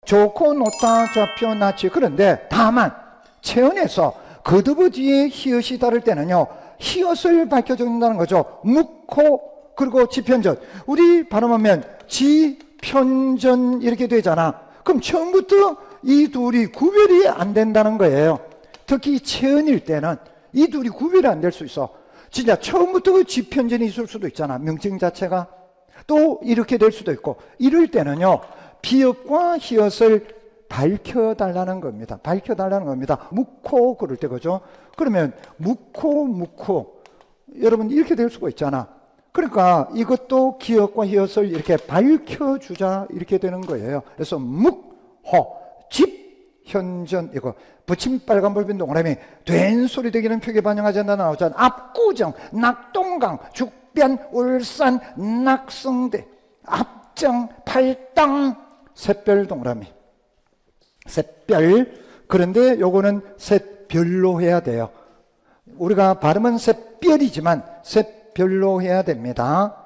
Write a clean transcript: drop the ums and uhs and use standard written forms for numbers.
좋고 놓다 좌표 나치. 그런데 다만 체언에서 거듭어 뒤에 히읗이 다를 때는요, 히읗을 밝혀 적는다는 거죠. 묵호 그리고 지편전. 우리 발음하면 지편전 이렇게 되잖아. 그럼 처음부터 이 둘이 구별이 안 된다는 거예요. 특히 체언일 때는 이 둘이 구별이 안 될 수 있어. 진짜 처음부터 지편전이 있을 수도 있잖아. 명칭 자체가. 또 이렇게 될 수도 있고. 이럴 때는요, 비읍과 히읗을 밝혀달라는 겁니다. 밝혀달라는 겁니다. 묵호 그럴 때, 그죠? 그러면 묵호 여러분 이렇게 될 수가 있잖아. 그러니까 이것도 기역과 히읗을 이렇게 밝혀주자 이렇게 되는 거예요. 그래서 묵호 집현전, 이거 붙임 빨간 볼펜 동그라미 된 소리 되기는 표기 반영하지 않는다 나오잖아. 압구정, 낙동강, 죽변, 울산, 낙성대, 압정, 팔당, 샛별 동그라미. 샛별. 그런데 요거는 샛별로 해야 돼요. 우리가 발음은 샛별이지만 샛별로 해야 됩니다.